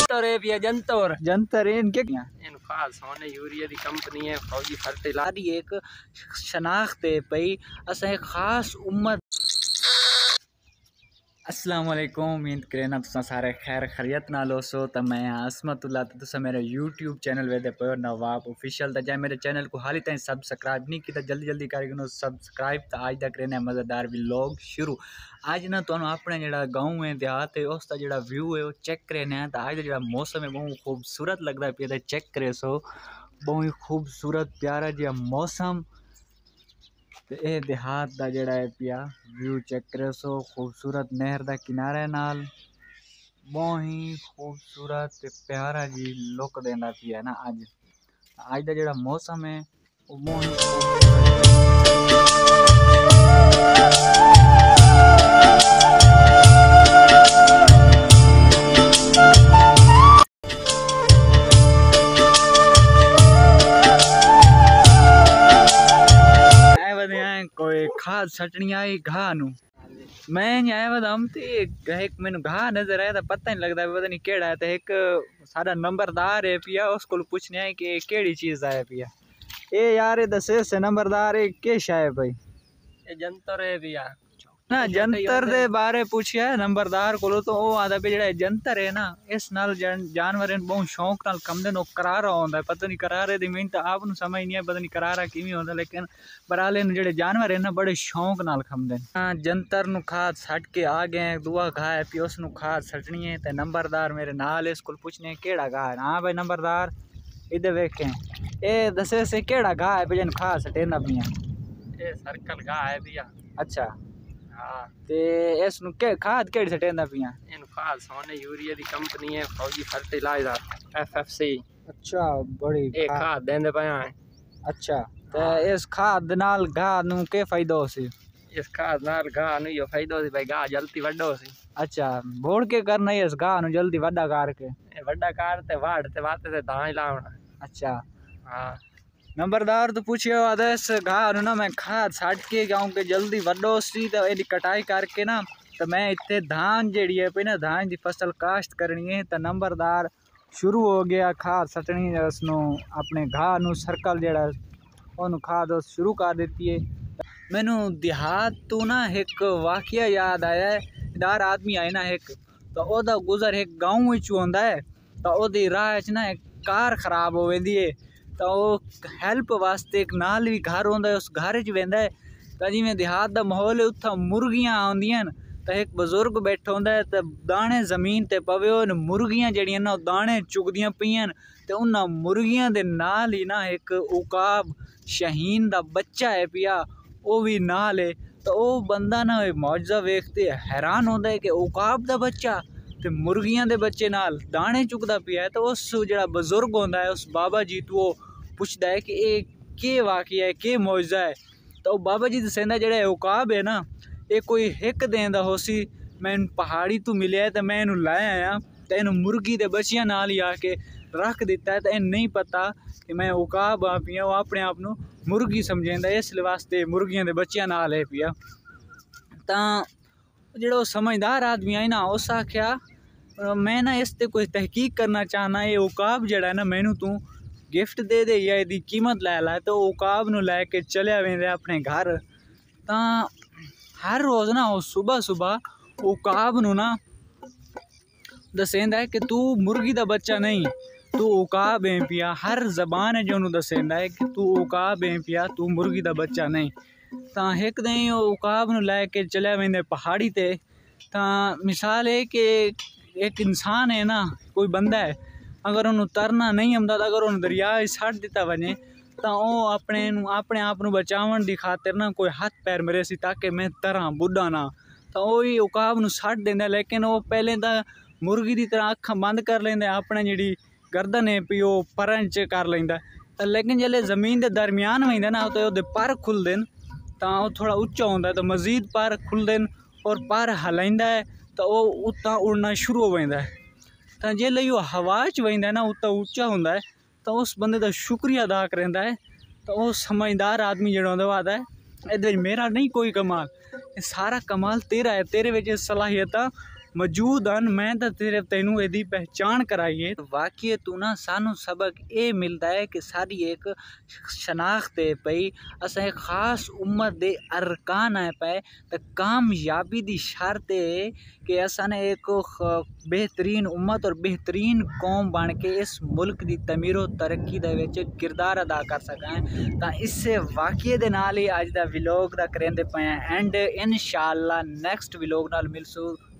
जंतर जंतर इनके खास होने यूरिया दी कंपनी है फौजी फर्टिलाइजर दी एक शनाख्त है पई असा एक खास उम्मत। अस्सलाम वालेकुम, उम्मीद करना तुसा सारे खैर खैरियत नाल होसो। तो मैं असमतुल्ला तुसा मेरे यूट्यूब चैनल वेदे पे नवाब ऑफिशियल ता जाए मेरे चैनल को हाली ताईं सब्सक्राइब नहीं किया जल्दी जल्दी करके सब्सक्राइब। तो आज तक रहना मज़ेदार व्लॉग शुरू। आज ना तुहानू अपने जेड़ा गाँव है देहात है उसका जेड़ा व्यू है वो चेक करना है। तो आज जेड़ा मौसम है बहुत खूबसूरत लगता है पे चेक करे सो बहुत खूबसूरत प्यारा जिहा मौसम। तो यह देहात का जड़ा है पिया व्यू चेक करे सो खूबसूरत नहर का किनारे नाल बहुत ही खूबसूरत प्यारा जी लुक देना पिया ना। अज का जड़ा मौसम है वो बहुत ही कोई खाद सटनी आई घाह नू मैं आया वदम ते एक मैनू घाह नजर आया तो पता नहीं लगता पता नहीं केड़ा है। तो एक सारा नंबरदार है पिया उसको पूछने है कि केड़ी चीज़ आया पिया ए यार ये दसे से नंबरदार है के शाय भाई ये जंतर है पिया ना जंतर दे बारे पूछिया नंबरदार को तो वो आदा पे जेड़ा जंतर है ना इस नाल जानवर बहुत शौक नाल कमदे नो करारा होंदा है। पता नहीं करारे दी मीन तो आप समझ नहीं है पता नहीं करारा किवें होंदा लेकिन बराले जेड़े जानवर है ना बड़े शौक नाल खमदे। जंतर नु खाद सट के आ गए दुआ घाह है पी उस नु खाद सटनी है। तो नंबरदार मेरे नाल इसको पूछने केड़ा घाह है। हाँ भाई नंबरदार इधर वेखें ए दसे से केड़ा घाह है पे खाद सटे ना पिया ये सर्कल घाह है पिया। अच्छा हाँ ते इस नु के खाद केड़ी सटेंदा पिया इन खास होने यूरिया दी कंपनी है फौजी फर्टिलाइजर FFC। अच्छा बड़ी एक खाद देंदे पाया है। अच्छा ते इस खाद नाल घाह नु के फायदा होसी। इस खाद नाल घाह नु यो फायदा होसी भाई घाह जल्दी वड्डा होसी। अच्छा बोड़ के करना है इस घाह नु जल्दी वड्डा करके वड्डा कार ते वाड़ ते वाते ते धान लावना। अच्छा हाँ नंबरदार तो पूछियो आदेश घाह नु ना मैं खाद साट के गाँव के जल्दी वड्डो सी तो एदी कटाई करके ना तो मैं इतने धान जेड़ी है पे ना धान की फसल काश्त करनी है। तो नंबरदार शुरू हो गया खाद सटनी उसनों अपने घाह नु सर्कल जेड़ा ओनू खाद शुरू कर देती है। मैनू देहात तो ना एक वाकया याद आया है। इधर आदमी आए ना एक तो ओदा गुजर एक गाँव विचों होंदा है तो ओदी राह च ना एक कार खराब हो वेंदी है। तो हैल्प वास्ते एक नाल भी घर होंदा है उस घर च वेंदा है। तो जिवें देहात दा माहौल है उत्थां मुर्गियां आउंदियां तो एक बजुर्ग बैठा होंदा है तो दाने जमीन ते पवे न मुर्गियां जड़ियां ना दाने चुगदियां पियां तो उन्हां मुर्गियां दे नाल ही ना एक उकाब शहीन दा बच्चा है पिया वो भी नाल है। तो वो बंदा ना मौजज़ा वेखते हैरान होंदा है कि उकाब दा बच्चा ते मुर्गियां दे बच्चे नाल दाने चुगदा पिया है। तो उस जेड़ा बजुर्ग होंदा है उस बाबा जी तो वो पुछदा है कि ये के वाकया है के मौजज़ा है। तो बाबा जी दसेंदा जेड़ा उकाब है ना ये कोई हिक देंदा होसी मैं पहाड़ी तो मिले तो मैं इनू लाया आया तो इन मुर्गी दे बच्चियां नाल ही आके रख दिता है। तो इन नहीं पता कि मैं उकाब आ पिया वो अपने आप नू मुर्गी समझेंदा इस वास्ते मुर्गियां दे बच्चियां नाल है पिया। तो जेड़ा समझदार आदमी है ना उस आख्या मैं ना इस ते कोई तहकीक करना चाहना ये उकाब जेड़ा है ना मैनू तू गिफ्ट दे दे या इसकी कीमत लै ला। तो उकाब नू लैके चलिया वेंदे अपने घर। तो हर रोज़ ना वो सुबह सुबह उकाब नू ना दसेंदा है कि तू मुर्गी दा बच्चा नहीं तू उकाब है पिया। हर जबान है जो नू दसेंदा है कि तू उकाब है पिया तू मुर्गी दा बच्चा नहीं। तो एक दिन उकाब नू लैके चलिया वेंदे पहाड़ी ते। तो मिसाल है कि एक इंसान है ना कोई बंदा है अगर उन्होंने तरना नहीं आंदा तो अगर उन्हें दरिया सट दिता वजे तो वह अपने आप को बचावन की खातिर ना कोई हाथ पैर मेरे सी ताकि मैं तरा बुढ़ा ना। तो वही उकाब नू सट देंदा लेकिन वो पहले तो मुर्गी की तरह अखां बंद कर लेंदा अपने जी गर्दन है पी वो परन च कर लेंदा। लेकिन जल्द जमीन के दरम्यान वेंदा ना तो वो पर खुलते तो वह थोड़ा उच्चा होंदा तो मजीद पर खुलते और पर हलाइंदा है तो वह उत्ता उड़ना शुरू हो जाता है। तो जिसले वो हवा च वेंदा ना उत्ता उच्चा होंदा है तो उस बंदे का शुक्रिया अदा करता है। तो वह समझदार आदमी जो आता है ये मेरा नहीं कोई कमाल ये सारा कमाल तेरा है तेरे विच सलाहियत मौजूद हैं। मैं तो सिर्फ तेनू एदी पहचान कराइए। वाकई तू ना सानू सबक ये मिलता है कि सारी एक शनाख्त है पई अस एक खास उम्मत दे अरकान है पे तो कामयाबी दी शर्त है कि असा ने एक बेहतरीन उम्मत और बेहतरीन कौम बन के इस मुल्क की तमीरो तरक्की दे विच किरदार अदा कर सकें। तो इससे वाकई दे नाल ही अज दा व्लॉग दा करेंदे पे एंड इंशाअल्लाह नेक्स्ट व्लॉग नाल मिलसू।